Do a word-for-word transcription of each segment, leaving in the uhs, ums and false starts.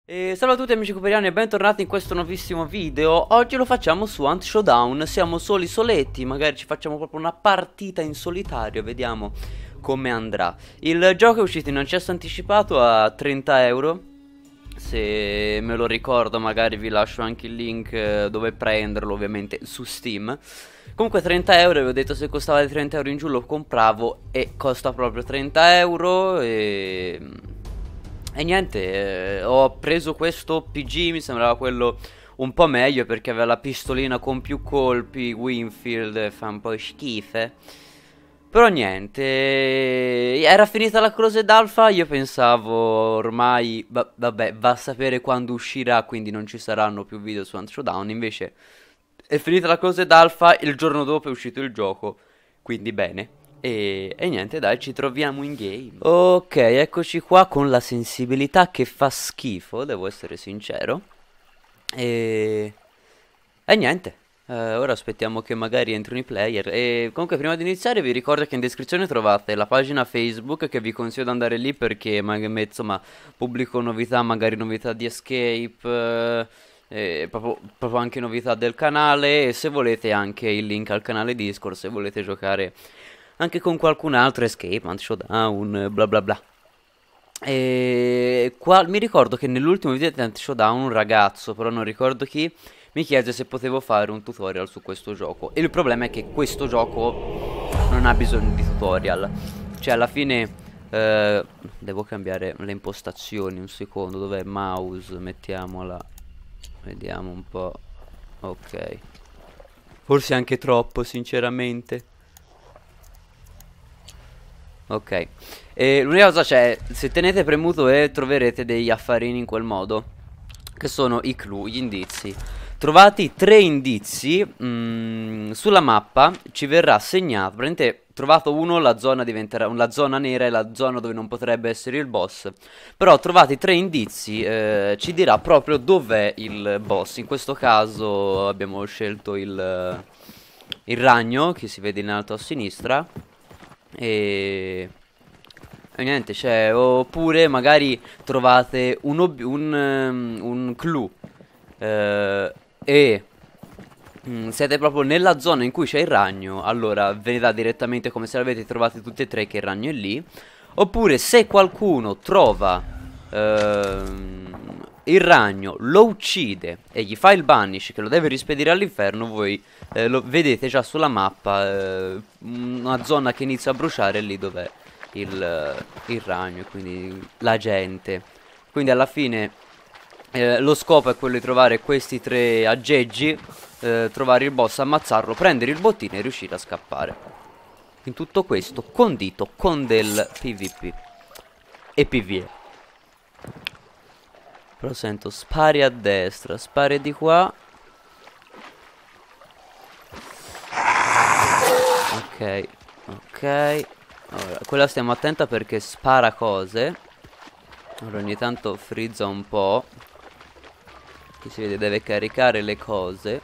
E salve a tutti amici cooperiani e bentornati in questo nuovissimo video. Oggi lo facciamo su Hunt Showdown. Siamo soli soletti, magari ci facciamo proprio una partita in solitario. Vediamo come andrà. Il gioco è uscito in accesso anticipato a trenta euro. Se me lo ricordo magari vi lascio anche il link eh, dove prenderlo, ovviamente su Steam. Comunque trenta euro, vi ho detto se costava di trenta euro in giù lo compravo e costa proprio trenta euro e... E niente, eh, ho preso questo P G, mi sembrava quello un po' meglio perché aveva la pistolina con più colpi, Winfield fa un po' schife. Però niente, era finita la Closed Alpha, io pensavo ormai, va- vabbè, va a sapere quando uscirà, quindi non ci saranno più video su Hunt Showdown, invece è finita la Closed Alpha, il giorno dopo è uscito il gioco, quindi bene. E, e niente, dai, ci troviamo in game. Ok, eccoci qua con la sensibilità che fa schifo, devo essere sincero. E, e niente, eh, ora aspettiamo che magari entrino i player. E comunque prima di iniziare vi ricordo che in descrizione trovate la pagina Facebook che vi consiglio di andare lì perché magari, insomma, pubblico novità, magari novità di Escape, eh, e proprio, proprio anche novità del canale. E se volete anche il link al canale Discord se volete giocare anche con qualcun altro, Escape, Hunt Showdown, bla bla bla. E qua mi ricordo che nell'ultimo video di Hunt Showdown un ragazzo, però non ricordo chi, mi chiese se potevo fare un tutorial su questo gioco. E il problema è che questo gioco non ha bisogno di tutorial. Cioè alla fine eh, devo cambiare le impostazioni un secondo. Dov'è mouse? Mettiamola. Vediamo un po'. Ok. Forse anche troppo, sinceramente. Ok, e l'unica cosa c'è, se tenete premuto E troverete degli affarini in quel modo, che sono i clue, gli indizi. Trovati tre indizi mm, sulla mappa, ci verrà segnato, praticamente trovato uno, la zona diventerà, la zona nera è la zona dove non potrebbe essere il boss. Però trovati tre indizi, eh, ci dirà proprio dov'è il boss. In questo caso abbiamo scelto il, il ragno, che si vede in alto a sinistra. E... e niente, cioè, oppure magari trovate un, ob- un, ehm, un clue eh, e mm, siete proprio nella zona in cui c'è il ragno, allora ve ne dà direttamente come se l'avete trovati tutti e tre che il ragno è lì. Oppure se qualcuno trova ehm, il ragno, lo uccide e gli fa il banish che lo deve rispedire all'inferno, voi eh, lo vedete già sulla mappa eh, una zona che inizia a bruciare lì dov'è il, eh, il ragno, quindi la gente. Quindi alla fine eh, lo scopo è quello di trovare questi tre aggeggi, eh, trovare il boss, ammazzarlo, prendere il bottino e riuscire a scappare. In tutto questo condito con del PvP e PvE. Però sento spari a destra, spari di qua. Ok, ok. Allora, quella stiamo attenta perché spara cose. Allora ogni tanto frizza un po'. Qui si vede deve caricare le cose.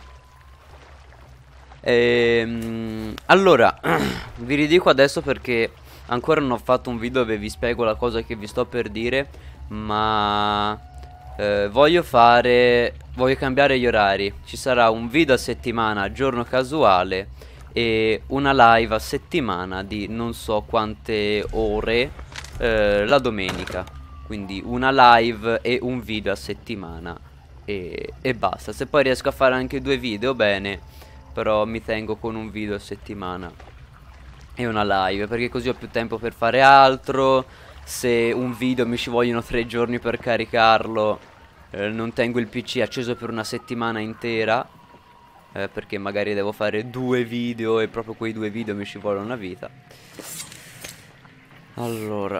Ehm, allora, vi ridico adesso perché ancora non ho fatto un video dove vi spiego la cosa che vi sto per dire. Ma eh, voglio fare, voglio cambiare gli orari. Ci sarà un video a settimana, giorno casuale, e una live a settimana di non so quante ore eh, la domenica. Quindi una live e un video a settimana e, e basta. Se poi riesco a fare anche due video, bene. Però mi tengo con un video a settimana e una live, perché così ho più tempo per fare altro. Se un video mi ci vogliono tre giorni per caricarlo, eh, non tengo il P C acceso per una settimana intera, eh, perché magari devo fare due video e proprio quei due video mi ci vuole una vita. Allora,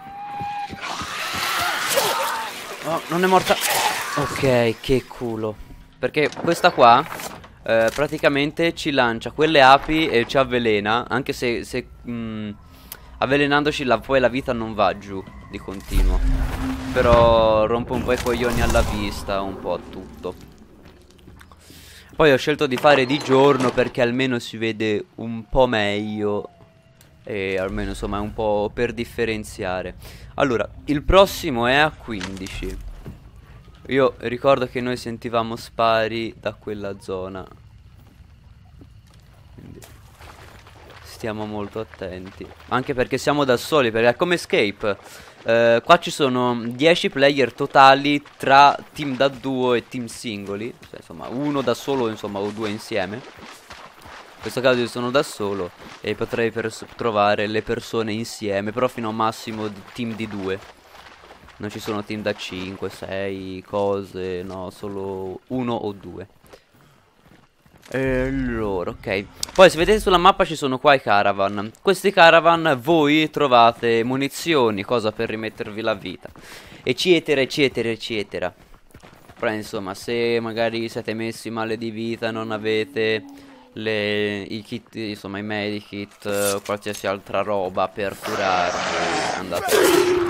oh, non è morta. Ok, che culo. Perché questa qua eh, praticamente ci lancia quelle api e ci avvelena. Anche se, se mh, avvelenandoci la, poi la vita non va giù di continuo. Però rompe un po' i coglioni alla vista, un po' a tutto. Poi ho scelto di fare di giorno perché almeno si vede un po' meglio. E almeno insomma è un po' per differenziare. Allora, il prossimo è a quindici. Io ricordo che noi sentivamo spari da quella zona. Quindi stiamo molto attenti. Anche perché siamo da soli, perché è come Escape. Eh, qua ci sono dieci player totali tra team da duo e team singoli. Cioè, insomma, uno da solo, insomma, o due insieme. In questo caso io sono da solo e potrei trovare le persone insieme, però fino a un massimo di team di due. Non ci sono team da cinque, sei, cose, no, solo uno o due. E allora, ok. Poi se vedete sulla mappa ci sono qua i caravan. Questi caravan voi trovate munizioni, cosa per rimettervi la vita, eccetera, eccetera, eccetera. Però insomma, se magari siete messi male di vita, non avete le, i kit, insomma i medikit o uh, qualsiasi altra roba per curarvi, andate.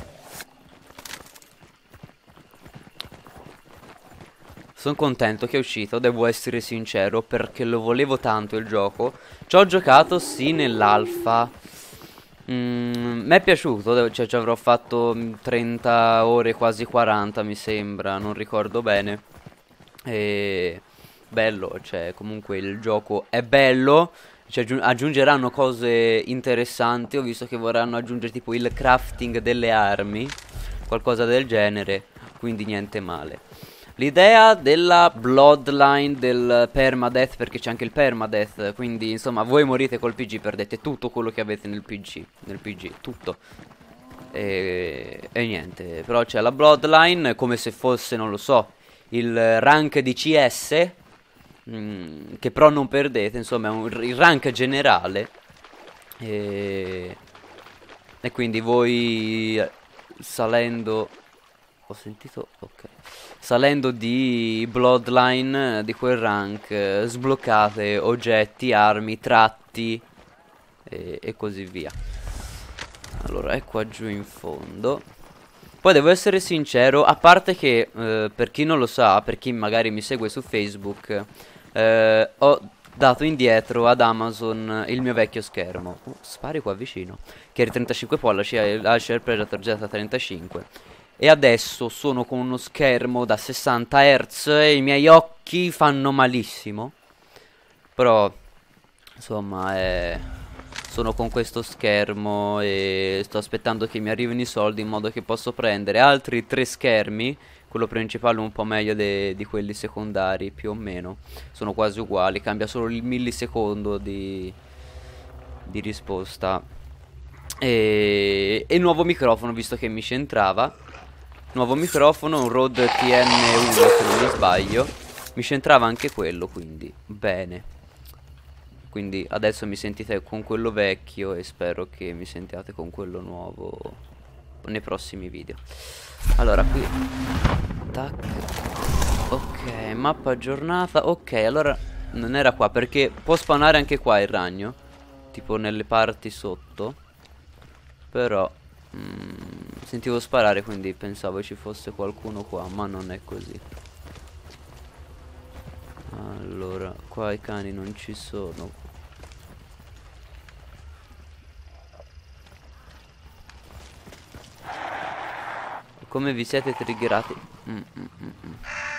Sono contento che è uscito, devo essere sincero, perché lo volevo tanto il gioco. Ci ho giocato sì nell'alfa. Mm, mi è piaciuto, cioè ci avrò fatto trenta ore, quasi quaranta mi sembra, non ricordo bene. E bello, cioè comunque il gioco è bello. Cioè, aggiung aggiungeranno cose interessanti. Ho visto che vorranno aggiungere tipo il crafting delle armi, qualcosa del genere, quindi niente male. L'idea della bloodline del permadeath, perché c'è anche il permadeath, quindi insomma voi morite col P G, perdete tutto quello che avete nel P G, nel P G, tutto. E, e niente, però c'è la bloodline come se fosse, non lo so, il rank di C S, mh, che però non perdete, insomma è un, il rank generale. E, e quindi voi salendo... Ho sentito... ok. Salendo di bloodline di quel rank eh, sbloccate oggetti, armi, tratti e, e così via. Allora è qua giù in fondo. Poi devo essere sincero, a parte che eh, per chi non lo sa, per chi magari mi segue su Facebook, eh, ho dato indietro ad Amazon il mio vecchio schermo. Oh, spari qua vicino. Che era trentacinque pollici, Acer Predator Z trentacinque. E adesso sono con uno schermo da sessanta hertz e i miei occhi fanno malissimo. Però, insomma, eh, sono con questo schermo e sto aspettando che mi arrivino i soldi in modo che posso prendere altri tre schermi. Quello principale un po' meglio di quelli secondari, più o meno. Sono quasi uguali, cambia solo il millisecondo di, di risposta. E, e nuovo microfono, visto che mi c'entrava. Nuovo microfono, un Rode T N uno se non mi sbaglio. Mi c'entrava anche quello, quindi bene. Quindi adesso mi sentite con quello vecchio e spero che mi sentiate con quello nuovo nei prossimi video. Allora qui tac. Ok, mappa aggiornata. Ok, allora non era qua, perché può spawnare anche qua il ragno, tipo nelle parti sotto. Però mm, sentivo sparare, quindi pensavo ci fosse qualcuno qua, ma non è così. Allora, qua i cani non ci sono. Come vi siete triggerati? Mm, mm, mm, mm.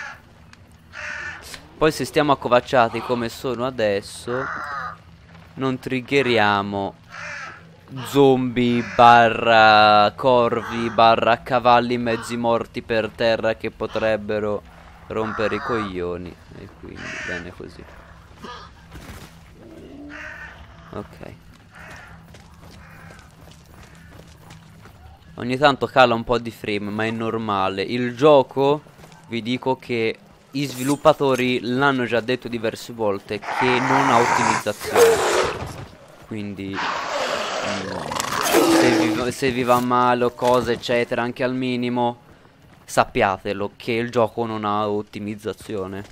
Poi se stiamo accovacciati come sono adesso, non triggeriamo zombie barra corvi barra cavalli mezzi morti per terra che potrebbero rompere i coglioni. E quindi bene così. Ok. Ogni tanto cala un po' di frame, ma è normale. Il gioco, vi dico che i sviluppatori l'hanno già detto diverse volte, che non ha ottimizzazione. Quindi Se vi, se vi va male o cose eccetera, anche al minimo, sappiatelo che il gioco non ha ottimizzazione.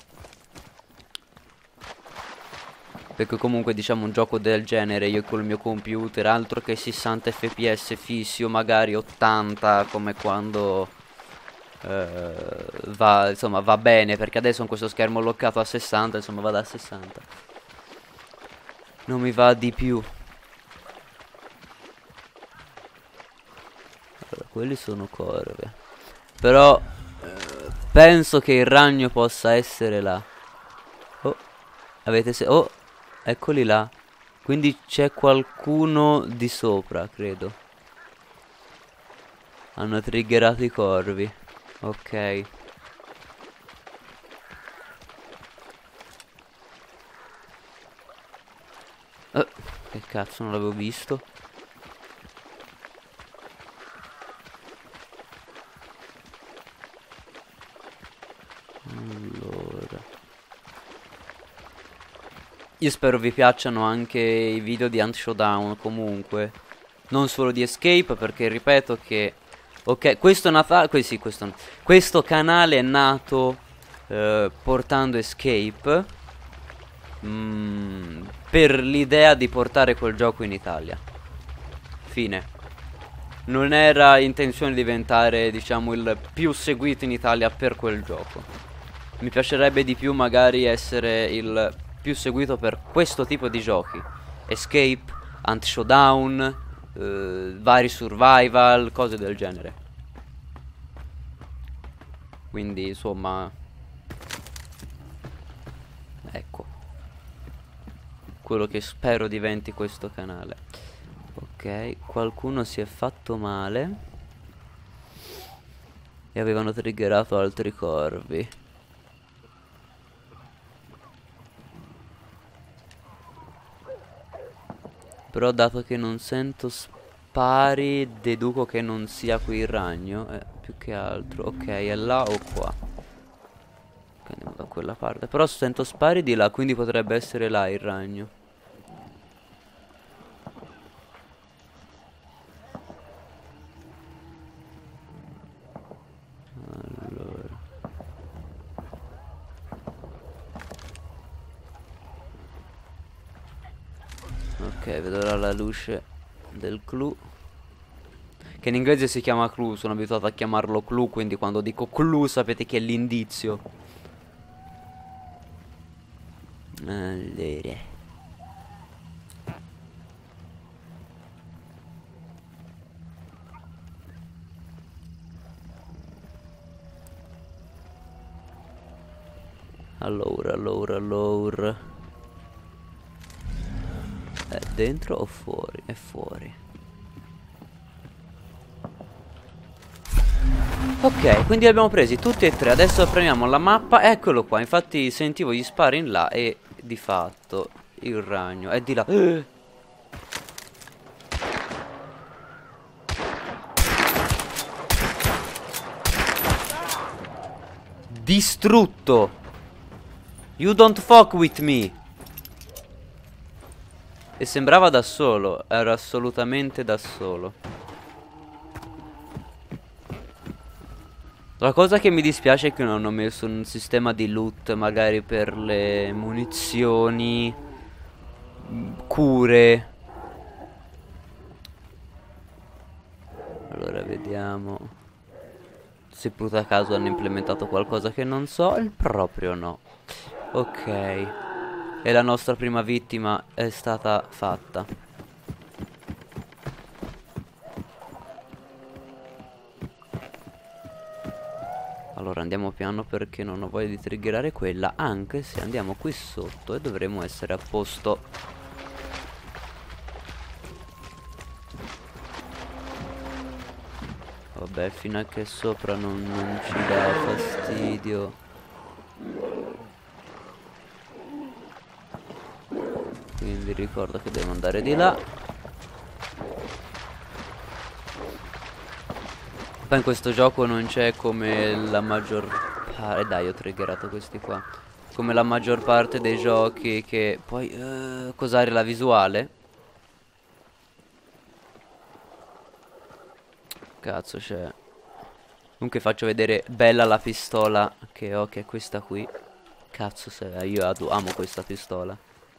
Perché comunque diciamo un gioco del genere, io col mio computer, altro che sessanta F P S fissi o magari ottanta, come quando eh, va, insomma, va bene, perché adesso con questo schermo loccato a sessanta, insomma vado a sessanta. Non mi va di più. Allora, quelli sono corve. Però eh, penso che il ragno possa essere là. Oh, avete se... Oh, eccoli là. Quindi c'è qualcuno di sopra, credo. Hanno triggerato i corvi. Ok. Oh, che cazzo, non l'avevo visto. Allora, io spero vi piacciono anche i video di Hunt Showdown comunque. Non solo di Escape, perché ripeto che... Ok, questo, nata que sì, questo, questo canale è nato eh, portando Escape mm, per l'idea di portare quel gioco in Italia. Fine. Non era intenzione di diventare, diciamo, il più seguito in Italia per quel gioco. Mi piacerebbe di più magari essere il più seguito per questo tipo di giochi. Escape, Hunt Showdown, eh, vari survival, cose del genere. Quindi, insomma, ecco, quello che spero diventi questo canale. Ok, qualcuno si è fatto male e avevano triggerato altri corvi. Però dato che non sento spari, deduco che non sia qui il ragno. Eh, più che altro. Ok, è là o qua. Ok, andiamo da quella parte. Però sento spari di là, quindi potrebbe essere là il ragno. Allora. Ok, vedrò la luce del clou. Che in inglese si chiama clou, sono abituato a chiamarlo clou, quindi quando dico clou sapete che è l'indizio. Allora. Allora, allora, allora. È dentro o fuori? È fuori. Ok, quindi li abbiamo presi tutti e tre. Adesso prendiamo la mappa. Eccolo qua. Infatti sentivo gli spari in là e di fatto il ragno è di là. Distrutto. You don't fuck with me. E sembrava da solo. Era assolutamente da solo. La cosa che mi dispiace è che non ho messo un sistema di loot magari per le munizioni, cure. Allora vediamo se per caso hanno implementato qualcosa che non so. Il proprio no. Ok. E la nostra prima vittima è stata fatta. Allora andiamo piano perché non ho voglia di triggerare quella. Anche se andiamo qui sotto e dovremo essere a posto. Vabbè, fino a che sopra non, non ci dà fastidio. Quindi ricordo che devo andare di là. Poi in questo gioco non c'è come la maggior parte... Dai, ho triggerato questi qua. Come la maggior parte dei giochi che puoi uh, cosare la visuale. Cazzo c'è. Comunque faccio vedere bella la pistola che ho, che è questa qui. Cazzo se io amo questa pistola.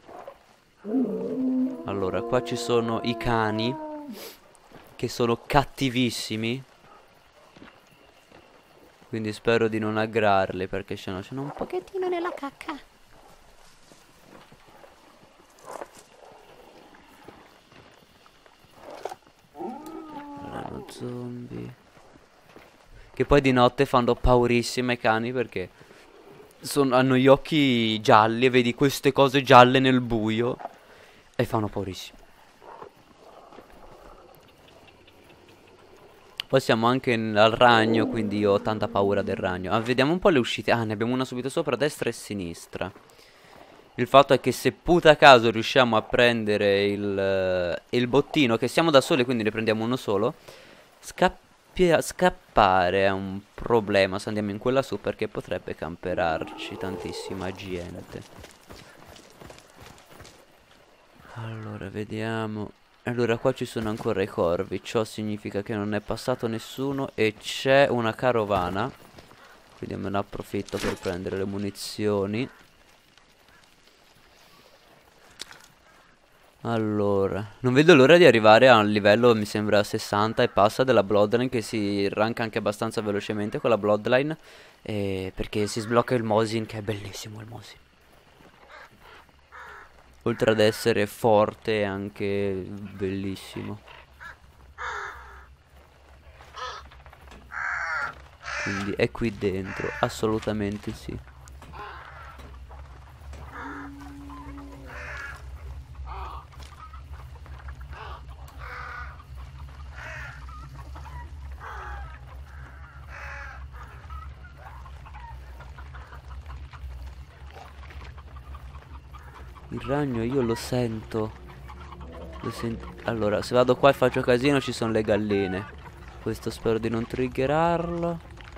Allora, qua ci sono i cani che sono cattivissimi. Quindi spero di non aggrarli perché sennò sono un pochettino nella cacca. Erano zombie. Che poi di notte fanno paurissime i cani perché son- hanno gli occhi gialli e vedi queste cose gialle nel buio e fanno paurissimo. Poi siamo anche n- al ragno, quindi io ho tanta paura del ragno. Ah, vediamo un po' le uscite. Ah, ne abbiamo una subito sopra, destra e sinistra. Il fatto è che se puta caso riusciamo a prendere il, eh, il bottino, che siamo da soli, quindi ne prendiamo uno solo, scappia- scappare è un problema se andiamo in quella su, perché potrebbe camperarci tantissima gente. Allora, vediamo. Allora, qua ci sono ancora i corvi. Ciò significa che non è passato nessuno e c'è una carovana. Quindi me ne approfitto per prendere le munizioni. Allora, non vedo l'ora di arrivare a un livello, mi sembra sessanta e passa della Bloodline, che si ranka anche abbastanza velocemente con la Bloodline, eh, perché si sblocca il Mosin, che è bellissimo il Mosin. Oltre ad essere forte è anche bellissimo. Quindi è qui dentro, assolutamente sì. Il ragno io lo sento. Lo sent- allora, se vado qua e faccio casino ci sono le galline. Questo spero di non triggerarlo.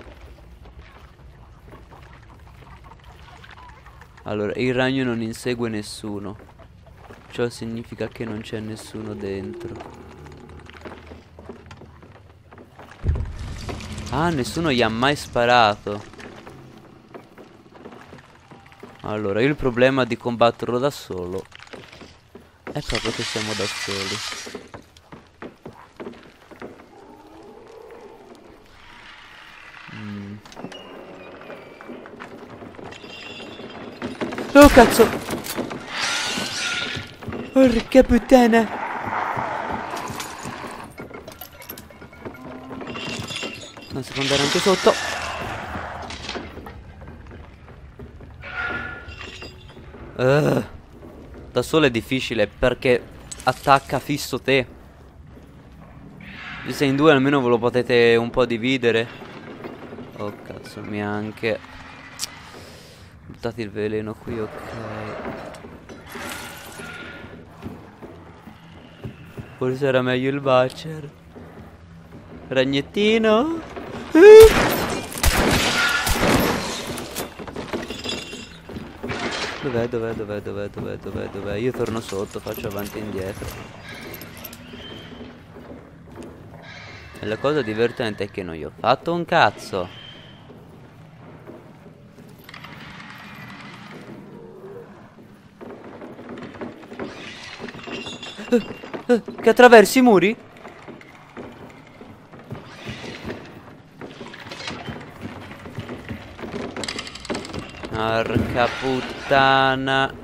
Allora, il ragno non insegue nessuno. Ciò significa che non c'è nessuno dentro. Ah, nessuno gli ha mai sparato. Allora, il problema di combatterlo da solo è proprio che siamo da soli. Mm. Oh cazzo! Porca puttana! Non si può andare anche sotto. Uh, da solo è difficile perché attacca fisso te. Se sei in due almeno ve lo potete un po' dividere. Oh cazzo, mi ha anche buttato il veleno qui, ok. Forse era meglio il Butcher. Ragnettino. Dov'è, dov'è, dov'è, dov'è, dov'è, dov'è, dov'è? Io torno sotto, faccio avanti e indietro. E la cosa divertente è che non gli ho fatto un cazzo. Uh, uh, che attraversi i muri? Porca puttana.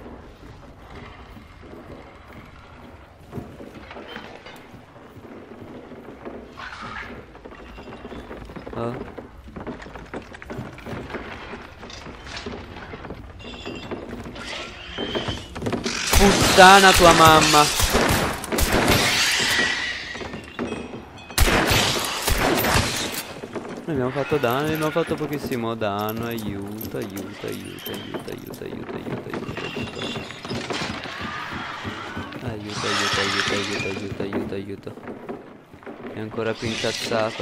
Oh. Puttana tua mamma. Noi abbiamo fatto danno, abbiamo fatto pochissimo danno. Aiuto, aiuto, aiuto, aiuto, aiuto, aiuto, aiuto, aiuto, aiuto. Aiuto, aiuto, aiuto, aiuto, aiuto, aiuto, aiuto. È ancora più incazzato.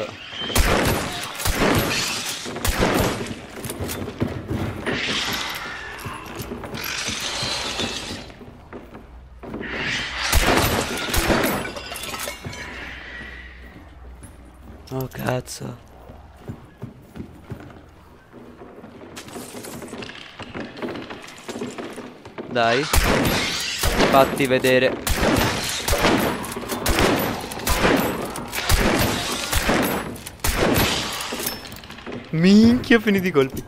Oh cazzo. Dai, fatti vedere. Minchia, finiti i colpi.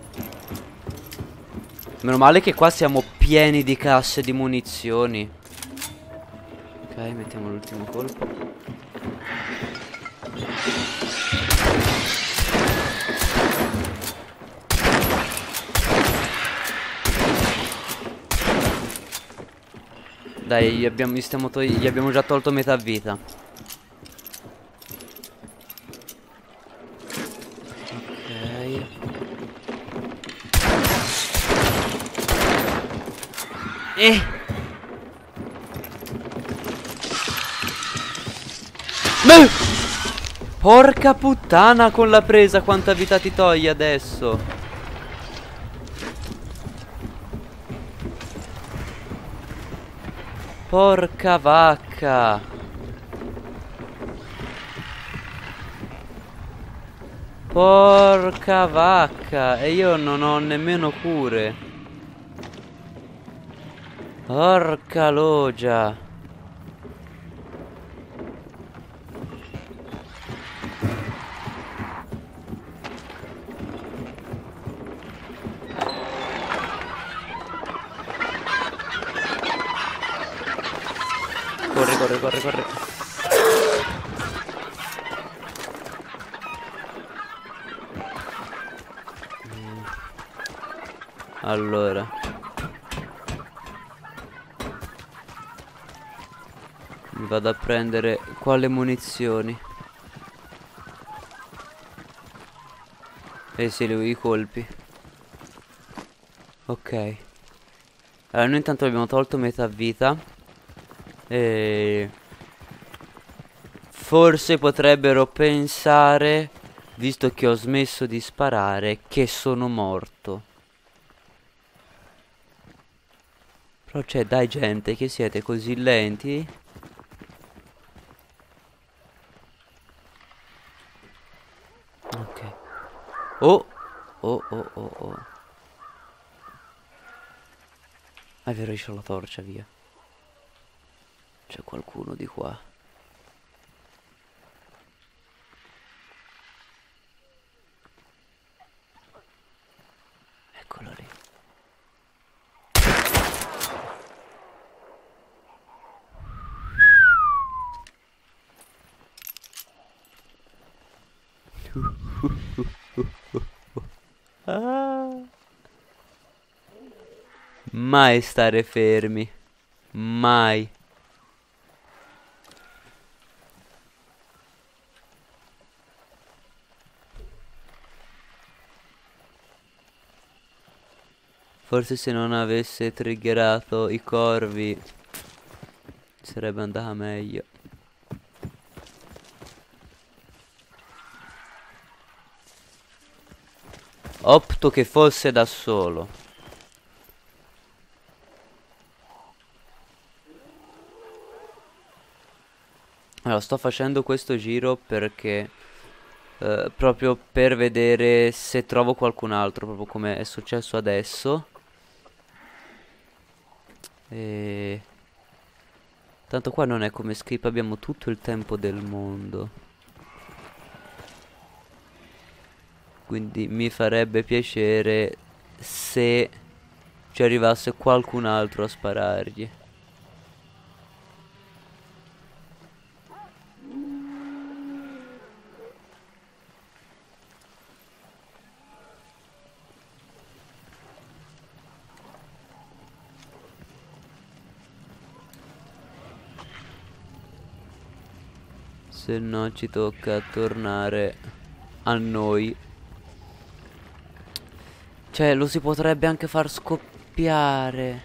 Meno male che qua siamo pieni di casse di munizioni. Ok, mettiamo l'ultimo colpo. Dai, gli abbiamo, gli stiamo togli- gli abbiamo già tolto metà vita. Ok. Eh! Beh! Porca puttana con la presa, quanta vita ti toglie adesso? Porca vacca. Porca vacca. E io non ho nemmeno cure. Porca logia. Corri, corri, corri, corri. Mm. Allora. Mi vado a prendere quale munizioni. Eh sì, lui, i colpi. Ok. Allora, noi intanto abbiamo tolto metà vita. E... forse potrebbero pensare, visto che ho smesso di sparare, che sono morto. Però c'è, dai gente, che siete così lenti? Ok. Oh! Oh, oh, oh, oh. Ah, è vero, io c'ho la torcia, via. C'è qualcuno di qua. Eccolo lì. Ah. Mai stare fermi. Mai. Forse se non avesse triggerato i corvi sarebbe andata meglio. Opto che fosse da solo. Allora, sto facendo questo giro perché eh, proprio per vedere se trovo qualcun altro, proprio come è successo adesso. E... tanto qua non è come Escape, abbiamo tutto il tempo del mondo. Quindi mi farebbe piacere se ci arrivasse qualcun altro a sparargli. Se no ci tocca tornare a noi. Cioè, lo si potrebbe anche far scoppiare.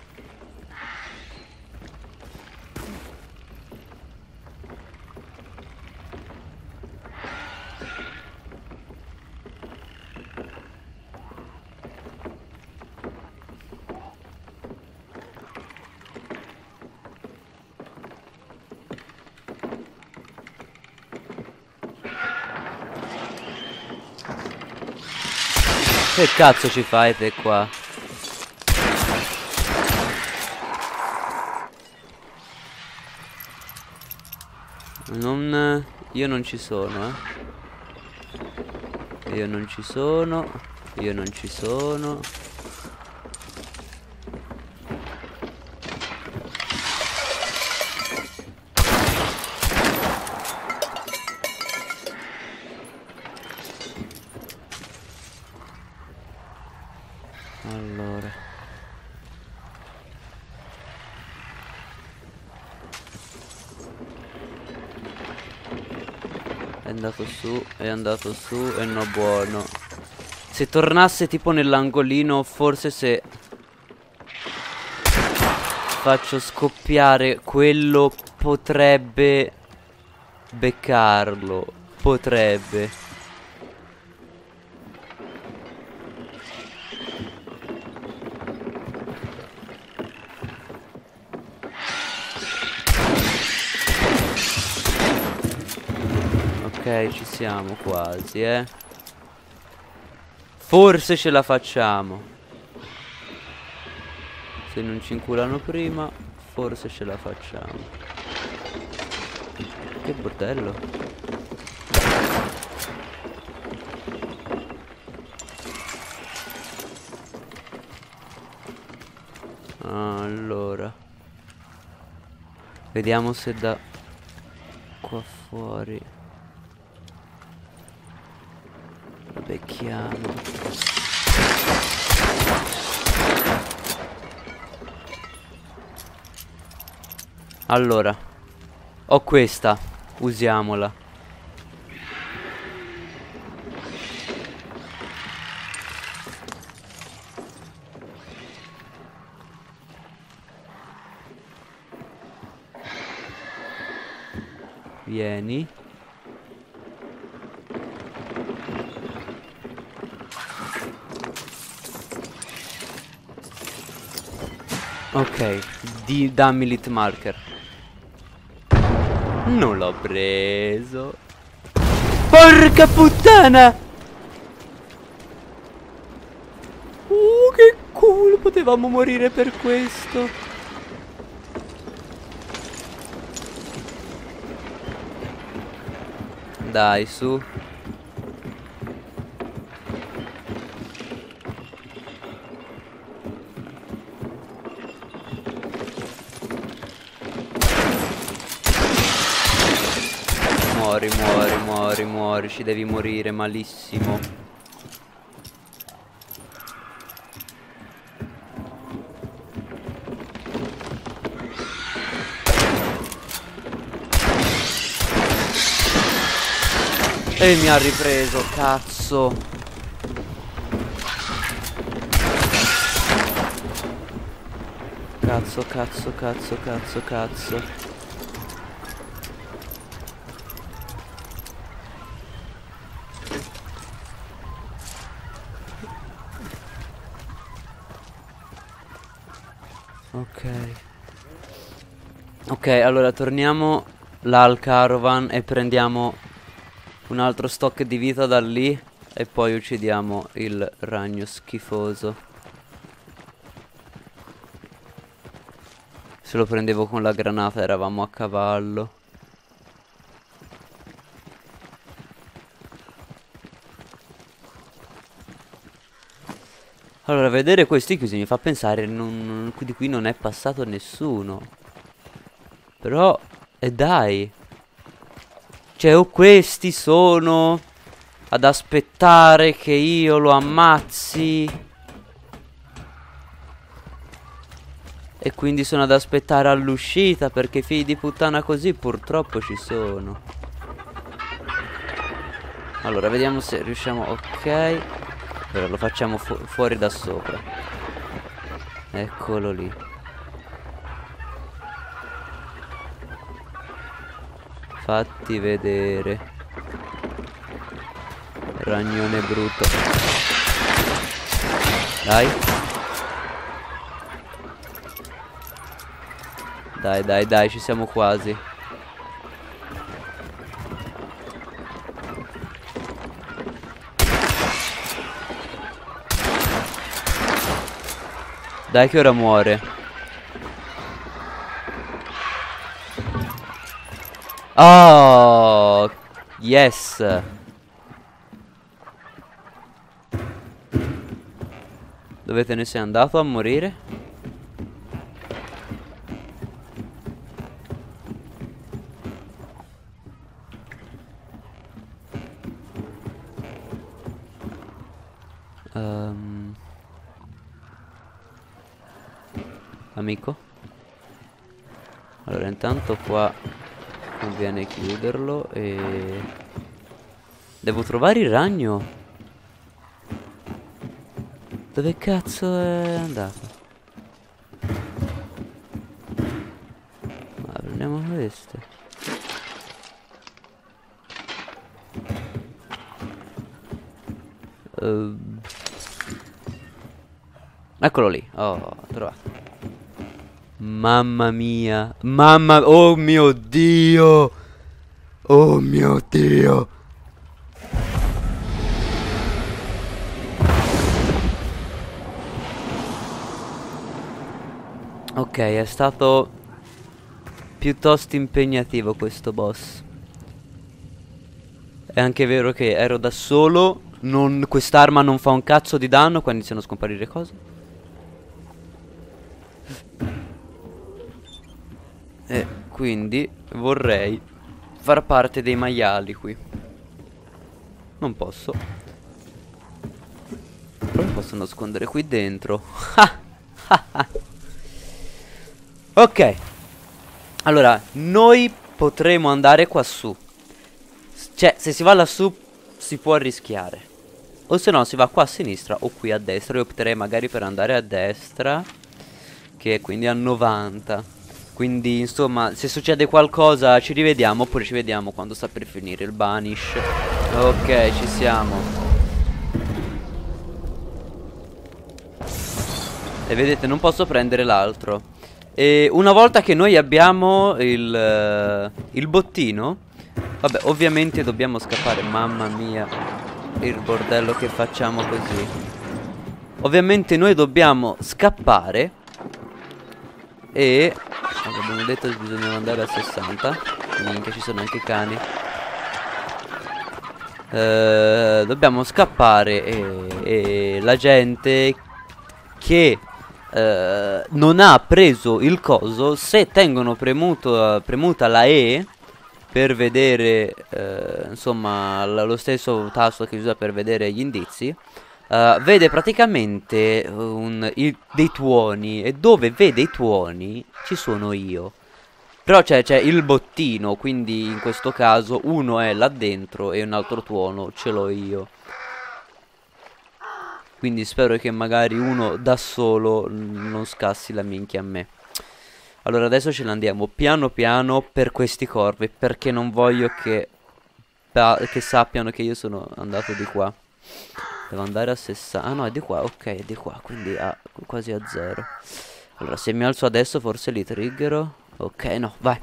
Che cazzo ci fai te qua? Non... io non ci sono, eh. Io non ci sono. Io non ci sono. Allora. andato su, è andato su e no buono. Se tornasse tipo nell'angolino, forse se faccio scoppiare quello potrebbe beccarlo. Potrebbe. Ok, ci siamo quasi, eh. Forse ce la facciamo. Se non ci inculano prima, forse ce la facciamo. Che bordello. Allora, vediamo se da qua fuori lo becchiamo. Allora, ho questa, usiamola. Vieni. Ok, di, dammi l'hit marker. Non l'ho preso. Porca puttana! Uh, che culo, potevamo morire per questo. Dai, su. Muori, muori, muori, muori, ci devi morire malissimo. E mi ha ripreso, cazzo. Cazzo, cazzo, cazzo, cazzo, cazzo. Ok. Ok, allora torniamo là al caravan e prendiamo un altro stock di vita da lì e poi uccidiamo il ragno schifoso. Se lo prendevo con la granata eravamo a cavallo. Allora, vedere questi chiusi mi fa pensare non, di qui non è passato nessuno. Però, e dai. Cioè, o questi sono ad aspettare che io lo ammazzi e quindi sono ad aspettare all'uscita, perché figli di puttana così purtroppo ci sono. Allora, vediamo se riusciamo. Ok. Allora, lo facciamo fu fuori da sopra. Eccolo lì. Fatti vedere. Ragnone brutto. Dai. Dai, dai, dai, ci siamo quasi. Dai che ora muore. Oh, yes. Dove te ne sei andato a morire? Um, amico. Allora intanto qua conviene chiuderlo e Devo trovare il ragno. Dove cazzo è andato? Ma prendiamo queste. Uh. Eccolo lì. Oh, trovato. Mamma mia. Mamma. Oh mio Dio. Oh mio Dio. Ok, è stato piuttosto impegnativo questo boss. È anche vero che ero da solo. Non, quest'arma non fa un cazzo di danno quando iniziano a scomparire cose. E quindi vorrei far parte dei maiali qui. Non posso. Però mi posso nascondere qui dentro. Ok. Allora, noi potremo andare qua su. Cioè, se si va lassù si può rischiare. O se no si va qua a sinistra o qui a destra. Io opterei magari per andare a destra, che è quindi a novanta. Quindi insomma, se succede qualcosa ci rivediamo. Oppure ci vediamo quando sta per finire il banish. Ok, ci siamo. E vedete, non posso prendere l'altro. E una volta che noi abbiamo il, uh, il bottino, vabbè, ovviamente dobbiamo scappare. Mamma mia, il bordello che facciamo così. Ovviamente noi dobbiamo scappare. E abbiamo detto che bisogna andare a sessanta. Minchia, ci sono anche i cani. uh, Dobbiamo scappare. E, e la gente che Uh, non ha preso il coso, se tengono premuto, premuta la E per vedere, uh, insomma, lo stesso tasto che si usa per vedere gli indizi, uh, vede praticamente un, il, dei tuoni, e dove vede i tuoni ci sono io. Però c'è il bottino, quindi in questo caso uno è là dentro e un altro tuono ce l'ho io. Quindi spero che magari uno da solo non scassi la minchia a me. Allora adesso ce ne andiamo piano piano per questi corvi, perché non voglio che, che sappiano che io sono andato di qua. Devo andare a sessanta. Ah no, è di qua, ok, è di qua, quindi a, quasi a zero. Allora se mi alzo adesso forse li triggero. Ok, no, vai.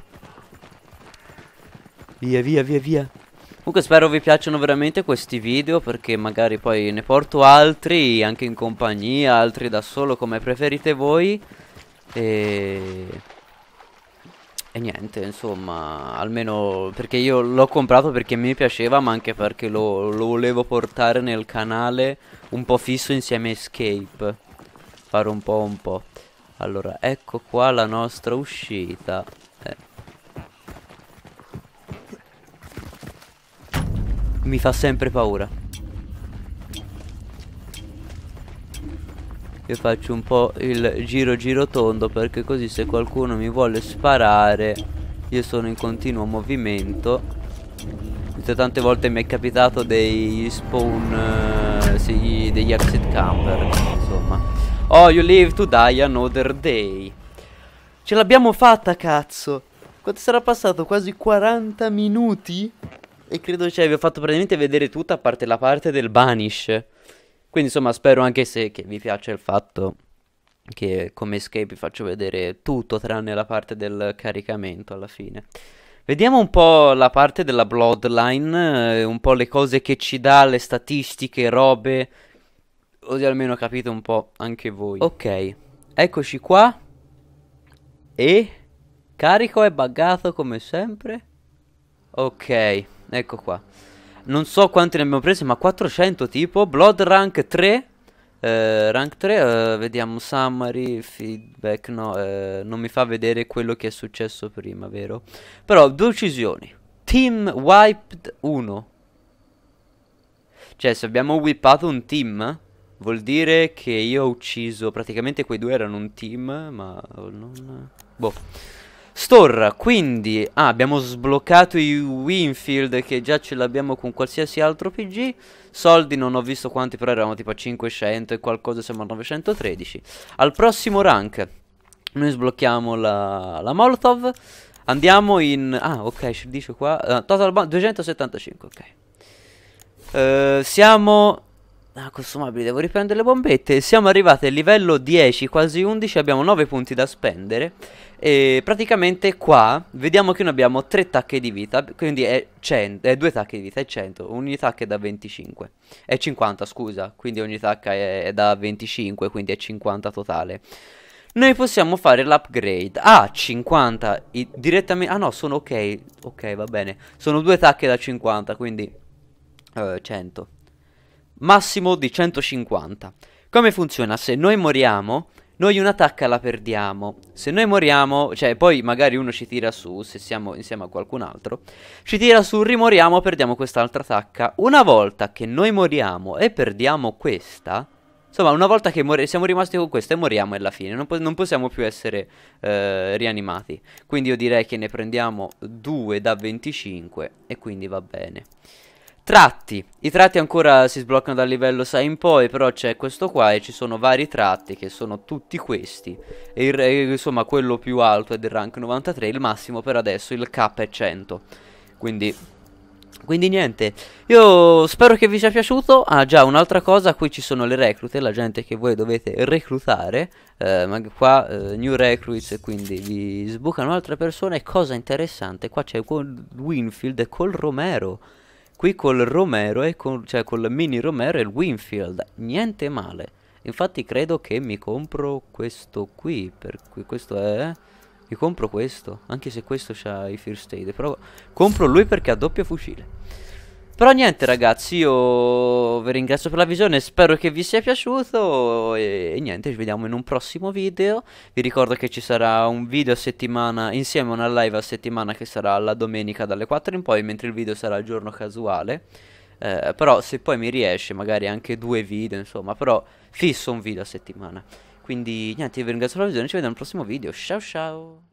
Via, via, via, via. Comunque spero vi piacciono veramente questi video, perché magari poi ne porto altri anche in compagnia, altri da solo, come preferite voi. E... e niente, insomma, almeno perché io l'ho comprato perché mi piaceva, ma anche perché lo, lo volevo portare nel canale un po' fisso insieme a Escape. Fare un po' un po'. Allora, ecco qua la nostra uscita. Eh. Mi fa sempre paura. Io faccio un po' il giro giro tondo, perché così se qualcuno mi vuole sparare io sono in continuo movimento. Visto tante volte mi è capitato dei spawn, uh, sì, degli exit camper, insomma. Oh, you live to die another day. Ce l'abbiamo fatta, cazzo. Quanto sarà passato? Quasi quaranta minuti? E credo, cioè, vi ho fatto praticamente vedere tutta, a parte la parte del banish. Quindi insomma spero anche se che vi piace il fatto che come Escape vi faccio vedere tutto tranne la parte del caricamento alla fine. Vediamo un po' la parte della Bloodline, eh, un po' le cose che ci dà, le statistiche, robe. Così almeno capite un po' anche voi. Ok, eccoci qua. E carico è buggato come sempre. Ok, ecco qua. Non so quanti ne abbiamo presi, ma quattrocento tipo. Blood rank tre. eh, Rank tre, eh, vediamo summary, feedback. No, eh, non mi fa vedere quello che è successo prima, vero? Però due uccisioni. Team wiped uno. Cioè se abbiamo wippato un team vuol dire che io ho ucciso. Praticamente quei due erano un team, ma non... boh. Store, quindi ah, abbiamo sbloccato i Winfield che già ce l'abbiamo con qualsiasi altro P G. Soldi non ho visto quanti, però eravamo tipo a cinquecento e qualcosa, siamo a novecentotredici. Al prossimo rank noi sblocchiamo la, la Molotov. Andiamo in... Ah, ok, ci dice qua uh, total duecentosettantacinque, ok. Uh, siamo... Ah, consumabili, devo riprendere le bombette. Siamo arrivati al livello dieci, quasi undici. Abbiamo nove punti da spendere. E praticamente qua vediamo che noi abbiamo tre tacche di vita. Quindi è cento, è due tacche di vita, è cento. Ogni tacca è da venticinque. È cinquanta, scusa. Quindi ogni tacca è, è da venticinque, quindi è cinquanta totale. Noi possiamo fare l'upgrade a cinquanta direttamente. Ah no, sono ok. Ok, va bene. Sono due tacche da cinquanta, quindi uh, cento. Massimo di centocinquanta. Come funziona? Se noi moriamo, noi una tacca la perdiamo. Se noi moriamo, cioè poi magari uno ci tira su, se siamo insieme a qualcun altro, ci tira su, rimoriamo, perdiamo quest'altra tacca. Una volta che noi moriamo e perdiamo questa, insomma una volta che siamo rimasti con questa e moriamo alla fine, non, po non possiamo più essere eh, rianimati. Quindi io direi che ne prendiamo due da venticinque e quindi va bene. Tratti, i tratti ancora si sbloccano dal livello sei in poi, però c'è questo qua e ci sono vari tratti che sono tutti questi. E il, e, insomma quello più alto è del rank novantatré, il massimo per adesso, il K è cento. Quindi, quindi niente, io spero che vi sia piaciuto. Ah già, un'altra cosa, qui ci sono le reclute, la gente che voi dovete reclutare. eh, Ma qua eh, new recruits, quindi vi sbucano altre persone. Cosa interessante, qua c'è col Winfield e col Romero. Qui col Romero e con, cioè col mini Romero e il Winfield, niente male. Infatti credo che mi compro questo qui, per cui questo è... Mi compro questo, anche se questo c'ha i first aid, però compro lui perché ha doppio fucile. Però niente ragazzi, io vi ringrazio per la visione, spero che vi sia piaciuto e, e niente, ci vediamo in un prossimo video. Vi ricordo che ci sarà un video a settimana, insieme a una live a settimana che sarà la domenica dalle quattro in poi, mentre il video sarà il giorno casuale. Eh, però se poi mi riesce magari anche due video, insomma, però fisso un video a settimana. Quindi niente, vi ringrazio per la visione, ci vediamo al prossimo video, ciao ciao!